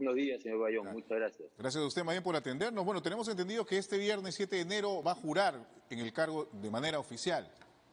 Buenos días, señor Bayón. Ah, Muchas gracias. Gracias a usted, más bien, por atendernos. Bueno, tenemos entendido que este viernes 7 de enero va a jurar en el cargo de manera oficial.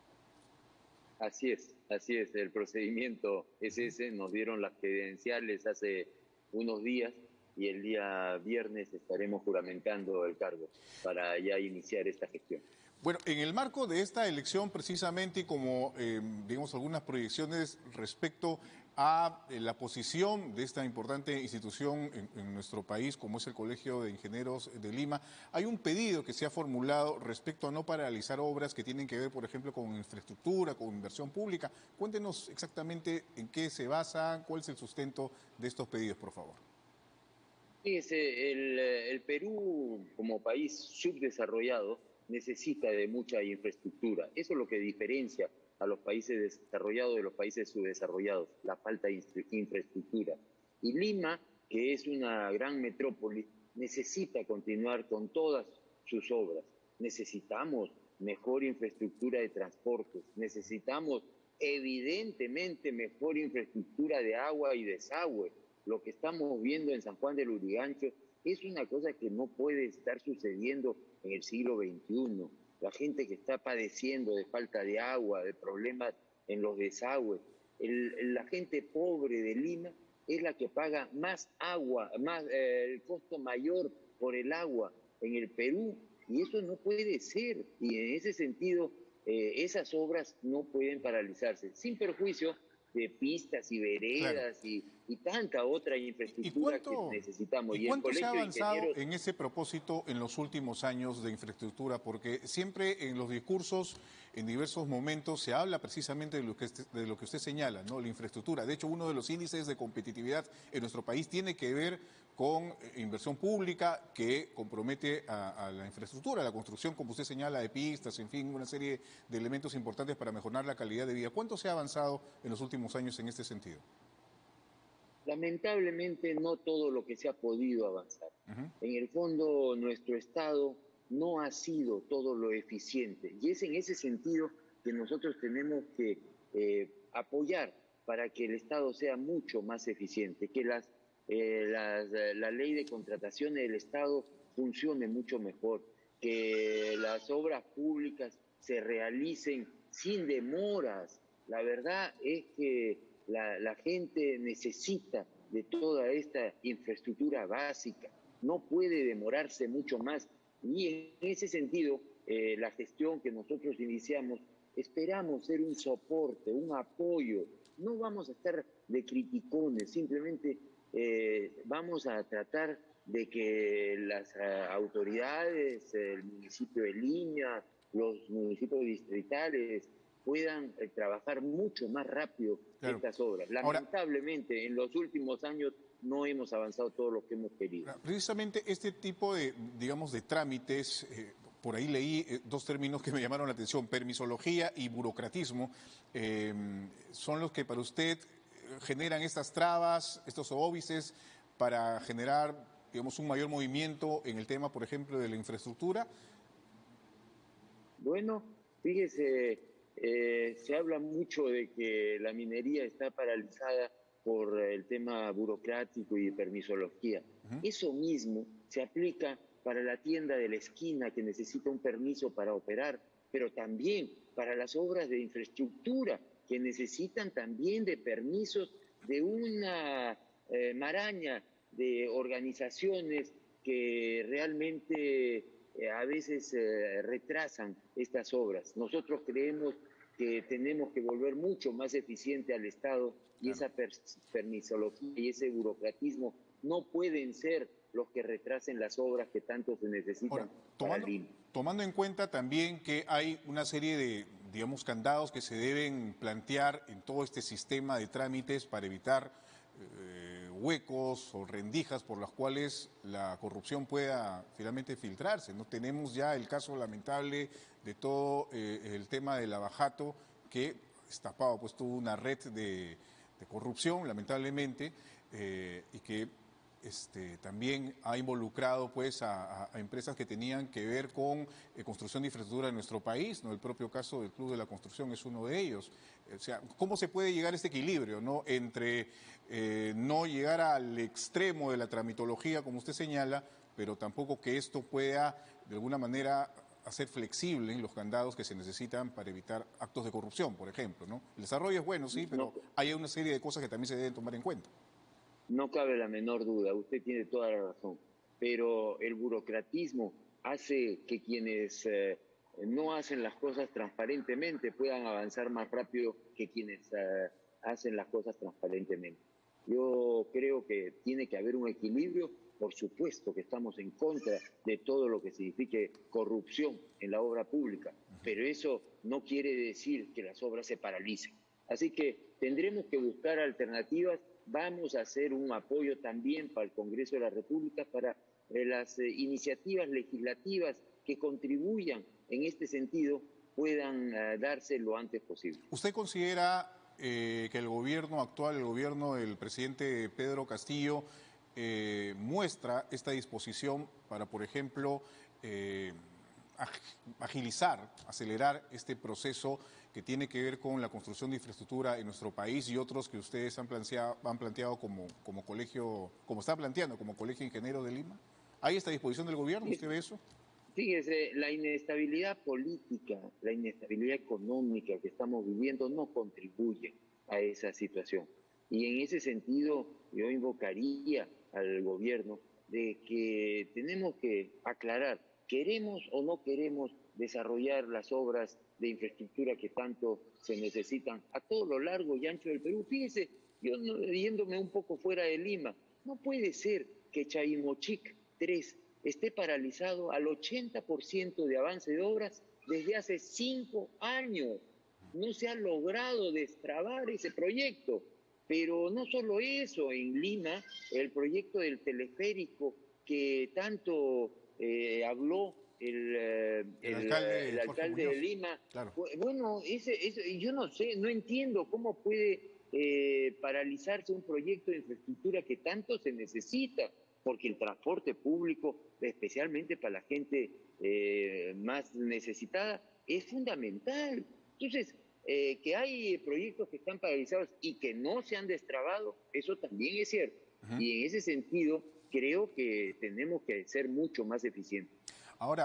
Así es. El procedimiento es ese. Nos dieron las credenciales hace unos días y el día viernes estaremos juramentando el cargo para ya iniciar esta gestión. Bueno, en el marco de esta elección, precisamente, y como digamos algunas proyecciones respecto a la posición de esta importante institución en nuestro país, como es el Colegio de Ingenieros de Lima, hay un pedido que se ha formulado respecto a no paralizar obras que tienen que ver, por ejemplo, con infraestructura, con inversión pública. Cuéntenos exactamente en qué se basan, cuál es el sustento de estos pedidos, por favor. Fíjese, el Perú como país subdesarrollado necesita de mucha infraestructura. Eso es lo que diferencia a los países desarrollados de los países subdesarrollados, la falta de infraestructura. Y Lima, que es una gran metrópoli, necesita continuar con todas sus obras. Necesitamos mejor infraestructura de transportes, necesitamos evidentemente mejor infraestructura de agua y desagüe. Lo que estamos viendo en San Juan del Urigancho es una cosa que no puede estar sucediendo en el siglo XXI. La gente que está padeciendo de falta de agua, de problemas en los desagües, la gente pobre de Lima es la que paga más agua, el costo mayor por el agua en el Perú, y eso no puede ser. Y en ese sentido, esas obras no pueden paralizarse, sin perjuicio de pistas y Claro. veredas y tanta otra ¿Y infraestructura que cuánto, necesitamos. y Y el cuánto se ha Colegio de avanzado Ingenieros, en ese propósito en los últimos años de infraestructura? Porque siempre en los discursos, en diversos momentos, se habla precisamente de lo que usted señala, ¿no? La infraestructura. De hecho, uno de los índices de competitividad en nuestro país tiene que ver con inversión pública que compromete a la infraestructura, a la construcción, como usted señala, de pistas, en fin, una serie de elementos importantes para mejorar la calidad de vida. ¿Cuánto se ha avanzado en los últimos años en este sentido? lamentablemente no todo lo que se ha podido avanzar. Ujú. En el fondo, nuestro Estado no ha sido todo lo eficiente. Y es en ese sentido que nosotros tenemos que apoyar para que el Estado sea mucho más eficiente, que la ley de contrataciones del Estado funcione mucho mejor, que las obras públicas se realicen sin demoras. La verdad es que la gente necesita de toda esta infraestructura básica, no puede demorarse mucho más. Y en ese sentido, la gestión que nosotros iniciamos, esperamos ser un soporte, un apoyo. No vamos a estar de criticones, simplemente vamos a tratar de que las autoridades, el municipio de Lima, los municipios distritales, puedan trabajar mucho más rápido Claro. estas obras. Ahora, Lamentablemente, en los últimos años no hemos avanzado todo lo que hemos querido. precisamente este tipo de, digamos, de trámites, por ahí leí dos términos que me llamaron la atención: permisología y burocratismo, son los que para usted generan estas trabas, estos óbices para generar, digamos, un mayor movimiento en el tema, por ejemplo, de la infraestructura. Bueno, fíjese, se habla mucho de que la minería está paralizada por el tema burocrático y de permisología. Eso mismo se aplica para la tienda de la esquina que necesita un permiso para operar, pero también para las obras de infraestructura que necesitan también de permisos de una maraña de organizaciones que realmente a veces retrasan estas obras. Nosotros creemos que tenemos que volver mucho más eficiente al Estado y Claro. esa permisología y ese burocratismo no pueden ser los que retrasen las obras que tanto se Ahora, necesitan para tomando, Lima. tomando en cuenta también que hay una serie de, digamos, candados que se deben plantear en todo este sistema de trámites para evitar huecos o rendijas por las cuales la corrupción pueda finalmente filtrarse. No tenemos ya el caso lamentable de todo el tema del Lavajato, que destapado pues tuvo una red de corrupción, lamentablemente, y que también ha involucrado pues a empresas que tenían que ver con construcción de infraestructura en nuestro país, ¿no? El propio caso del Club de la Construcción es uno de ellos. O sea, ¿cómo se puede llegar a este equilibrio, ¿no? Entre no llegar al extremo de la tramitología, como usted señala, pero tampoco que esto pueda, de alguna manera, hacer flexibles los candados que se necesitan para evitar actos de corrupción, por ejemplo, ¿no? El desarrollo es bueno, sí, pero No, hay una serie de cosas que también se deben tomar en cuenta. no cabe la menor duda, usted tiene toda la razón, pero el burocratismo hace que quienes no hacen las cosas transparentemente puedan avanzar más rápido que quienes hacen las cosas transparentemente. Yo creo que tiene que haber un equilibrio. Por supuesto que estamos en contra de todo lo que signifique corrupción en la obra pública, pero eso no quiere decir que las obras se paralicen. Así que tendremos que buscar alternativas. Vamos a hacer un apoyo también para el Congreso de la República, para las iniciativas legislativas que contribuyan en este sentido puedan darse lo antes posible. ¿Usted considera que el gobierno actual, el gobierno del presidente Pedro Castillo, muestra esta disposición para, por ejemplo, agilizar, acelerar este proceso que tiene que ver con la construcción de infraestructura en nuestro país y otros que ustedes han planteado como colegio, como está planteando, como Colegio Ingeniero de Lima? ¿Hay esta disposición del gobierno? ¿Usted ve eso? Fíjese, la inestabilidad política, la inestabilidad económica que estamos viviendo no contribuye a esa situación. Y en ese sentido, yo invocaría al gobierno de que tenemos que aclarar, ¿queremos o no queremos desarrollar las obras de infraestructura que tanto se necesitan a todo lo largo y ancho del Perú? Fíjese, yo yéndome un poco fuera de Lima, no puede ser que Chaimochic 3 esté paralizado al 80% de avance de obras desde hace 5 años. No se ha logrado destrabar ese proyecto. Pero no solo eso, en Lima, el proyecto del teleférico que tanto habló El alcalde el Jorge alcalde de Muñoz, Lima, claro. bueno, yo no sé, no entiendo cómo puede paralizarse un proyecto de infraestructura que tanto se necesita, porque el transporte público, especialmente para la gente más necesitada, es fundamental. Entonces, que hay proyectos que están paralizados y que no se han destrabado, eso también es cierto. Uh-huh. Y en ese sentido, creo que tenemos que ser mucho más eficientes. Ahora,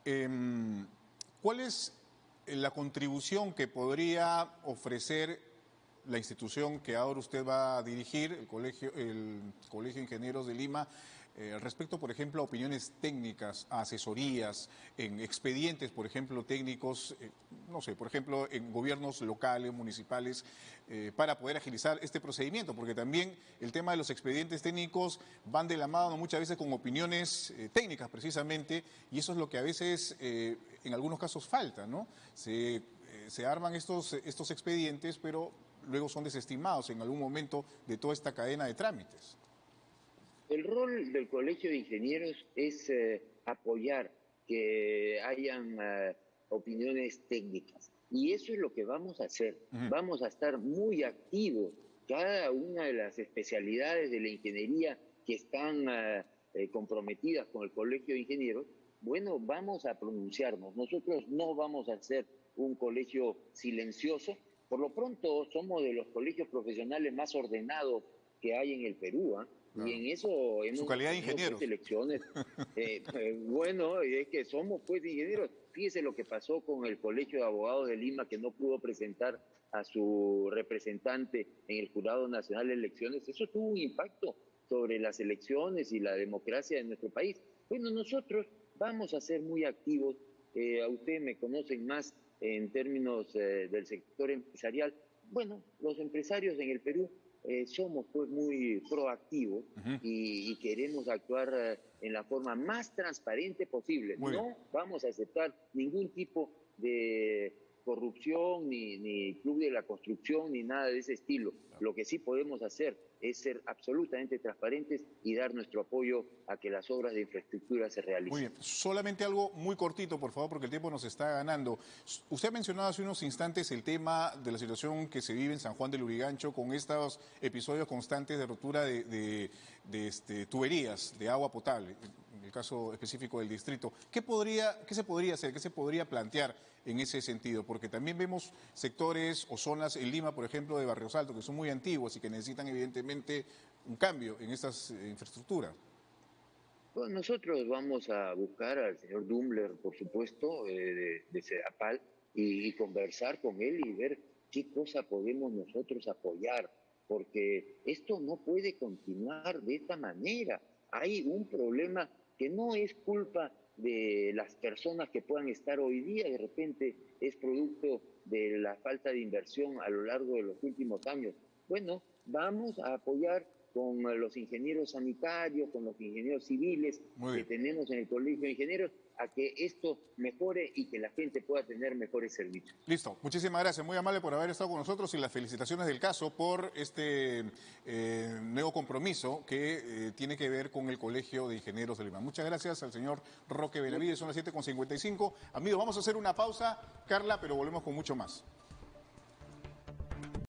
¿cuál es la contribución que podría ofrecer la institución que ahora usted va a dirigir, el Colegio de Ingenieros de Lima, respecto, por ejemplo, a opiniones técnicas, a asesorías, en expedientes, por ejemplo, técnicos, no sé, por ejemplo, en gobiernos locales, municipales, para poder agilizar este procedimiento? Porque también el tema de los expedientes técnicos van de la mano muchas veces con opiniones técnicas, precisamente, y eso es lo que a veces, en algunos casos, falta, ¿no? Se arman estos expedientes, pero luego son desestimados en algún momento de toda esta cadena de trámites. El rol del Colegio de Ingenieros es apoyar que hayan opiniones técnicas. Y eso es lo que vamos a hacer. Uh-huh. Vamos a estar muy activos. Cada una de las especialidades de la ingeniería que están comprometidas con el Colegio de Ingenieros, bueno, vamos a pronunciarnos. Nosotros no vamos a ser un colegio silencioso. Por lo pronto, somos de los colegios profesionales más ordenados que hay en el Perú, ¿eh? Claro. Y en eso Su hemos calidad de tenido ingenieros. pues elecciones. Bueno, es que somos pues ingenieros. Fíjese lo que pasó con el Colegio de Abogados de Lima, que no pudo presentar a su representante en el Jurado Nacional de Elecciones. Eso tuvo un impacto sobre las elecciones y la democracia de nuestro país. Bueno, nosotros vamos a ser muy activos. A ustedes me conocen más en términos del sector empresarial. Bueno, los empresarios en el Perú somos pues muy proactivos Uh-huh. y queremos actuar en la forma más transparente posible. Muy bien. No vamos a aceptar ningún tipo de corrupción, ni club de la construcción, ni nada de ese estilo. Lo que sí podemos hacer es ser absolutamente transparentes y dar nuestro apoyo a que las obras de infraestructura se realicen. Muy bien, solamente algo muy cortito, por favor, porque el tiempo nos está ganando. Usted ha mencionado hace unos instantes el tema de la situación que se vive en San Juan del Lurigancho con estos episodios constantes de rotura de tuberías de agua potable, en el caso específico del distrito. ¿Qué se podría hacer, qué se podría plantear en ese sentido? Porque también vemos sectores o zonas en Lima, por ejemplo, de Barrios Altos, que son muy antiguos y que necesitan evidentemente un cambio en estas infraestructuras. Bueno, nosotros vamos a buscar al señor Dumbler, por supuesto, de Sedapal, y conversar con él y ver qué cosa podemos nosotros apoyar, porque esto no puede continuar de esta manera. Hay un problema que no es culpa de las personas que puedan estar hoy día, de repente es producto de la falta de inversión a lo largo de los últimos años. Bueno, vamos a apoyar con los ingenieros sanitarios, con los ingenieros civiles Muy que bien. tenemos en el Colegio de Ingenieros, a que esto mejore y que la gente pueda tener mejores servicios. Listo, muchísimas gracias, muy amable por haber estado con nosotros y las felicitaciones del caso por este nuevo compromiso que tiene que ver con el Colegio de Ingenieros de Lima. Muchas gracias al señor Roque Benavides, son las 7:55. Amigos, vamos a hacer una pausa, Carla, pero volvemos con mucho más.